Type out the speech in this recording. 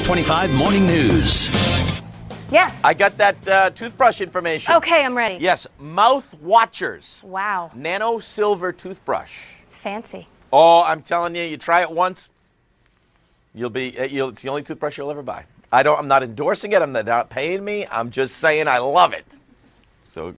625 Morning News. Yes. I got that toothbrush information. Okay, I'm ready. Yes, Mouthwatchers. Wow. Nanosilver toothbrush. Fancy. Oh, I'm telling you, you try it once, it's the only toothbrush you'll ever buy. I'm not endorsing it. They're not paying me. I'm just saying I love it.